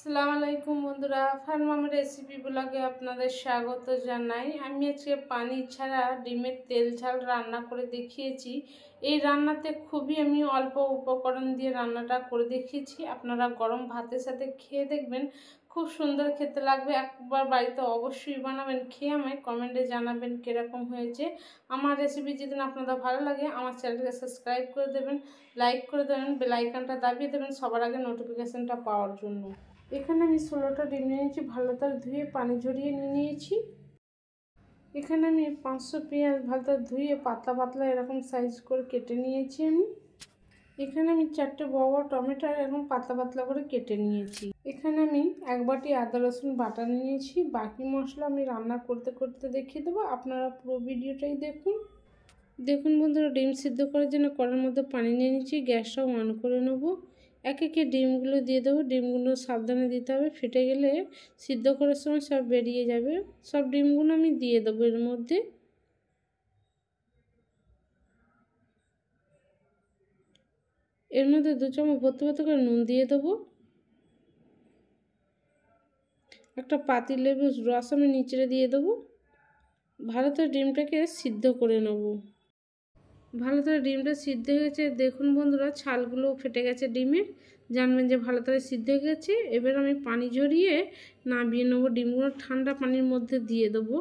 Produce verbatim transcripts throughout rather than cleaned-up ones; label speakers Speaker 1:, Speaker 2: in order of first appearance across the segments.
Speaker 1: আসসালামু আলাইকুম বন্ধুরা, ফারমাম রেসিপি ব্লগে আপনাদের স্বাগত জানাই। আমি আজকে পানি ছাড়া ডিমের তেল ঝাল রান্না করে দেখিয়েছি। এই রান্নাতে খুবই আমি অল্প উপকরণ দিয়ে রান্নাটা করে দেখিয়েছি। আপনারা গরম ভাতের সাথে খেয়ে দেখবেন, খুব সুন্দর খেতে লাগবে। একবার বাড়িতে অবশ্যই বানাবেন, খেয়ে আমায় কমেন্টে জানাবেন কীরকম হয়েছে। আমার রেসিপি যদি আপনাদের ভালো লাগে আমার চ্যানেলকে সাবস্ক্রাইব করে দেবেন, লাইক করে দেবেন, বেল আইকনটা দাবিয়ে দেবেন সবার আগে নোটিফিকেশানটা পাওয়ার জন্য। এখানে আমি ষোলোটা ডিম নিয়েছি, ভালো করে ধুয়ে পানি ঝরিয়ে নিয়ে নিয়েছি। এখানে আমি পাঁচশো পেঁয়াজ ভালো করে ধুয়ে পাতলা পাতলা এরকম সাইজ করে কেটে নিয়েছি। আমি এখানে আমি চারটে বড় বড় টমেটো এরকম পাতলা পাতলা করে কেটে নিয়েছি। এখানে আমি এক বাটি আদা রসুন বাটা নিয়েছি। বাকি মশলা আমি রান্না করতে করতে দেখিয়ে দেবো, আপনারা পুরো ভিডিওটাই দেখুন। দেখুন বন্ধুরা, ডিম সিদ্ধ করার জন্য কড়ার মধ্যে পানি নিয়ে নিচ্ছি। গ্যাসটাও অন করে নেবো। এক একে ডিমগুলো দিয়ে দেবো। ডিমগুলো সাবধানে দিতে হবে, ফেটে গেলে সিদ্ধ করার সময় সব বেরিয়ে যাবে। সব ডিমগুলো আমি দিয়ে দেবো এর মধ্যে। এর মধ্যে দু চামচ ভর্তি ভর্তি করে নুন দিয়ে দেবো। একটা পাতি লেবুর রস আমি নিচে দিয়ে দেবো। ভালো করে ডিমটাকে সিদ্ধ করে নেব। ভালো করে ডিমটা সিদ্ধ হয়ে গেছে। দেখুন বন্ধুরা, ছালগুলো ফেটে গেছে ডিমের, জানবেন যে ভালো করে সিদ্ধ হয়ে গেছে। এবার আমি পানি ঝরিয়ে নামিয়ে নেবো। ডিমগুলো ঠান্ডা পানির মধ্যে দিয়ে দেবো।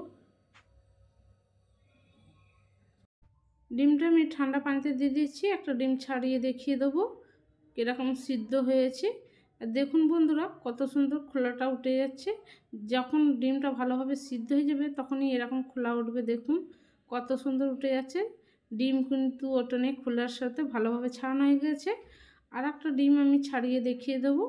Speaker 1: ডিমটা আমি ঠান্ডা পানিতে দিয়ে দিচ্ছি। একটা ডিম ছাড়িয়ে দেখিয়ে দেবো কীরকম সিদ্ধ হয়েছে। আর দেখুন বন্ধুরা, কত সুন্দর খোলাটা উঠে যাচ্ছে। যখন ডিমটা ভালোভাবে সিদ্ধ হয়ে যাবে তখনই এরকম খোলা উঠবে। দেখুন কত সুন্দর উঠে যাচ্ছে। ডিম কিন্তু ওটনে খোলার সাথে ভালোভাবে ছাড়ানো হয়ে গেছে। আর একটা ডিম আমি ছাড়িয়ে দেখিয়ে দেবো।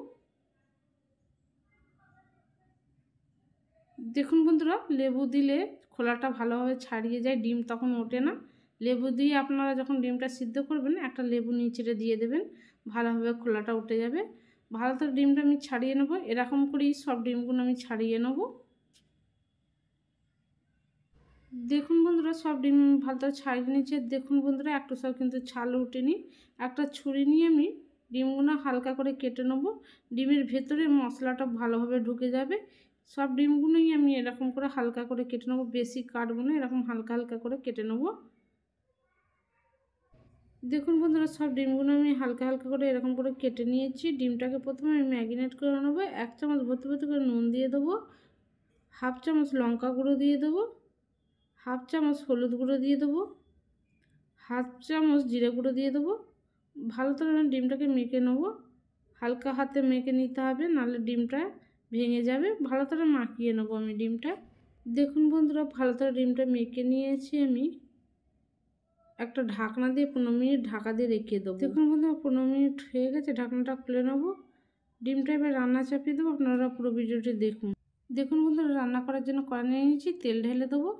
Speaker 1: দেখুন বন্ধুরা, লেবু দিলে খোলাটা ভালোভাবে ছাড়িয়ে যায়, ডিম তখন ওঠে না। লেবু দিয়ে আপনারা যখন ডিমটা সিদ্ধ করবেন একটা লেবু নিচে দিয়ে দেবেন, ভালোভাবে খোলাটা উঠে যাবে। ভালো করে ডিমটা আমি ছাড়িয়ে নেবো। এরকম করেই সব ডিমগুলো আমি ছাড়িয়ে নেবো। দেখুন বন্ধুরা, সব ডিম ভালো করে ছাড়িয়ে নিচ্ছে। দেখুন বন্ধুরা, একটু সব কিন্তু ছাল উঠেনি। একটা ছুরি নিয়ে আমি ডিমগুলো হালকা করে কেটে নেবো। ডিমের ভেতরে মশলাটা ভালোভাবে ঢুকে যাবে। সব ডিমগুলোই আমি এরকম করে হালকা করে কেটে নেবো, বেশি কাটবো না, এরকম হালকা হালকা করে কেটে নেবো। দেখুন বন্ধুরা, সব ডিমগুলো আমি হালকা হালকা করে এরকম করে কেটে নিয়েছি। ডিমটাকে প্রথমে আমি ম্যারিনেট করে নেবো। এক চামচ ভর্তি ভর্তি করে নুন দিয়ে দেবো, হাফ চামচ লঙ্কা গুঁড়ো দিয়ে দেবো, হাফ চামচ হলুদ গুঁড়ো দিয়ে দেবো, হাফ চামচ জিরে গুঁড়ো দিয়ে দেবো। ভালো করে ডিমটাকে মেখে নেবো। হালকা হাতে মেখে নিতে হবে, নাহলে ডিমটা ভেঙে যাবে। ভালো করে মাখিয়ে নেবো আমি ডিমটা। দেখুন বন্ধুরা, ভালো করে ডিমটা মেখে নিয়েছি। আমি একটা ঢাকনা দিয়ে পনেরো মিনিট ঢাকা দিয়ে রেখে দেবো। দেখুন বন্ধুরা, পনেরো মিনিট হয়ে গেছে, ঢাকনাটা খুলে নেবো। ডিমটা এবার রান্না চাপিয়ে দেবো। আপনারা পুরো ভিডিওটি দেখুন। দেখুন বন্ধুরা, রান্না করার জন্য কড়াই নিয়ে নিয়েছি, তেল ঢেলে দেবো।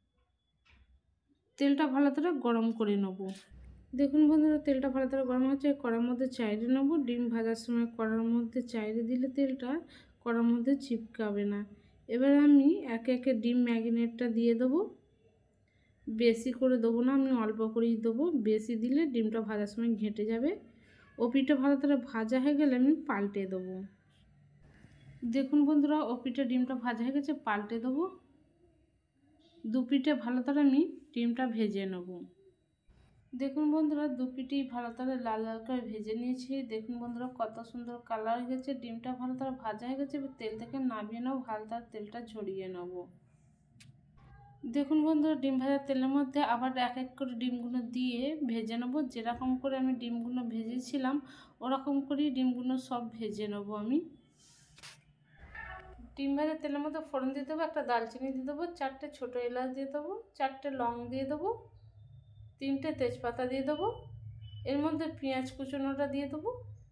Speaker 1: তেলটা ভালো করে গরম করে নেব। দেখুন বন্ধুরা, তেলটা ভালো করে গরম হচ্ছে। কড়ার মধ্যে চাইরে নেব। ডিম ভাজার সময় কড়ার মধ্যে চাইরে দিলে তেলটা কড়ার মধ্যে চিপকাবে না। এবার আমি একে একে ডিম ম্যারিনেটটা দিয়ে দেবো। বেশি করে দেবো না, আমি অল্প করেই দেবো। বেশি দিলে ডিমটা ভাজার সময় ঘেঁটে যাবে। ওপিটা ভালো করে ভাজা হয়ে গেলে আমি পাল্টে দেবো। দেখুন বন্ধুরা, ওপিটা ডিমটা ভাজা হয়ে গেছে, পাল্টে দেবো। দু পিঠে ভালো করে আমি ডিমটা ভেজে নেব। দেখুন বন্ধুরা, দু পিঠি ভালো করে লাল লাল করে ভেজে নিয়েছি। দেখুন বন্ধুরা, কত সুন্দর কালার হয়ে গেছে। ডিমটা ভালো করে ভাজা হয়ে গেছে। তেল থেকে নামিয়ে নেব, ভালো করে তেলটা ঝরিয়ে নেব। দেখুন বন্ধুরা, ডিম ভাজার তেলের মধ্যে আবার এক এক করে ডিমগুলো দিয়ে ভেজে নেব। যেরকম করে আমি ডিমগুলো ভেজেছিলাম ওরকম করেই ডিমগুলো সব ভেজে নেব আমি। ডিম ভাজা তেলের মধ্যে ফোড়ন দিয়ে দেবো, একটা দালচিনি দিয়ে দেবো, চারটে ছোটো এলাচ দিয়ে দেবো, চারটে লং দিয়ে দেবো, তিনটে তেজপাতা দিয়ে দেবো। এর মধ্যে পেঁয়াজ কুচনোটা দিয়ে দেবো।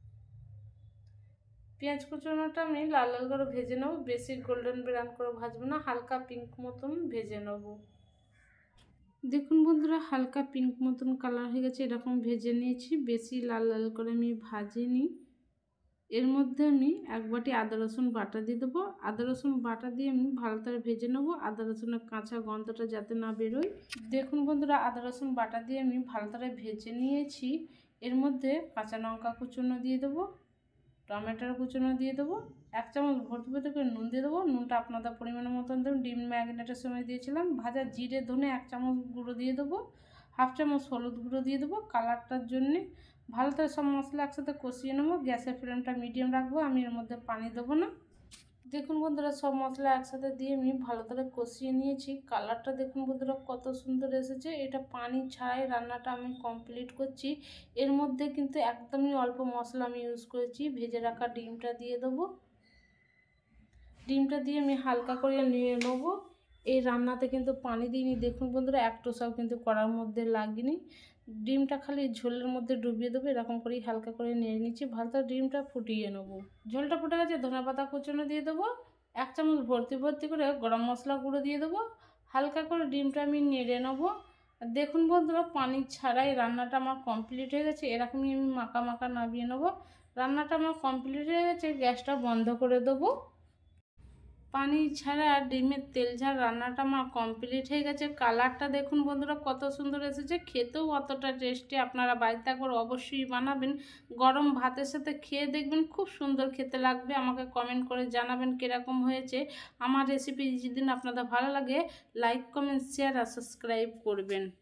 Speaker 1: পেঁয়াজ কুচনোটা আমি লাল লাল করে ভেজে নেবো। বেশি গোল্ডেন ব্রাউন করে ভাজবো না, হালকা পিঙ্ক মতন ভেজে নেব। দেখুন বন্ধুরা, হালকা পিঙ্ক মতন কালার হয়ে গেছে, এরকম ভেজে নিয়েছি। বেশি লাল লাল করে আমি ভাজিনি। এর মধ্যে আমি এক বাটি আদা রসুন বাটা দিয়ে দেবো। আদা রসুন বাটা দিয়ে আমি ভালো করে ভেজে নেবো, আদা রসুনের কাঁচা গন্ধটা যাতে না বেরোয়। দেখুন বন্ধুরা, আদা রসুন বাটা দিয়ে আমি ভালো করে ভেজে নিয়েছি। এর মধ্যে কাঁচা লঙ্কা কুচনো দিয়ে দেবো, টমেটোর কুচনো দিয়ে দেবো, এক চামচ ভর্তি ভর্তি করে নুন দিয়ে দেবো, নুনটা আপনাদের পরিমাণের মতন দেবেন। ডিম ম্যাগনেটের সময় দিয়েছিলাম। ভাজা জিরে ধনে এক চামচ গুঁড়ো দিয়ে দেবো, হাফ চামচ হলুদ গুঁড়ো দিয়ে দেবো কালারটার জন্যে। ভালো করে সব মশলা একসাথে কষিয়ে নেবো। গ্যাসের ফ্লেমটা মিডিয়াম রাখবো, আমি এর মধ্যে পানি দেবো না। দেখুন বন্ধুরা, সব মশলা একসাথে দিয়ে আমি ভালো করে কষিয়ে নিয়েছি। কালারটা দেখুন বন্ধুরা কত সুন্দর এসেছে। এটা পানি ছাড়াই রান্নাটা আমি কমপ্লিট করছি। এর মধ্যে কিন্তু একদমই অল্প মশলা আমি ইউজ করেছি। ভেজে রাখা ডিমটা দিয়ে দেবো। ডিমটা দিয়ে আমি হালকা করে নিয়ে নেবো। এই রান্নাতে কিন্তু পানি দিইনি। দেখুন বন্ধুরা, এক টোসাও কিন্তু কড়ার মধ্যে লাগেনি। ডিমটা খালি ঝোলের মধ্যে ডুবিয়ে দেবো। এরকম করেই হালকা করে নিয়ে নিচ্ছি। ভালো ডিমটা ফুটিয়ে নেবো। ঝোলটা ফুটে গেছে, ধনে পাতা কুচনো দিয়ে দেবো। এক চামচ ভর্তি ভর্তি করে গরম মশলা গুঁড়ো দিয়ে দেবো। হালকা করে ডিমটা আমি নেড়ে নেবো। দেখুন বন্ধুরা, পানি ছাড়াই রান্নাটা আমার কমপ্লিট হয়ে গেছে। এরকমই আমি মাখা মাখা নামিয়ে নেবো। রান্নাটা আমার কমপ্লিট হয়ে গেছে। গ্যাসটা বন্ধ করে দেবো। পানি ছাড়া ডিমের তেল ঝাল রান্নাটা আমার কমপ্লিট হয়ে গেছে। কালারটা দেখুন বন্ধুরা কত সুন্দর এসেছে। খেতেও অতটা টেস্টি। আপনারা বাড়িতে একবার অবশ্যই বানাবেন। গরম ভাতের সাথে খেয়ে দেখবেন, খুব সুন্দর খেতে লাগবে। আমাকে কমেন্ট করে জানাবেন কীরকম হয়েছে। আমার রেসিপি যেদিন আপনাদের ভালো লাগে, লাইক কমেন্ট শেয়ার আর সাবস্ক্রাইব করবেন।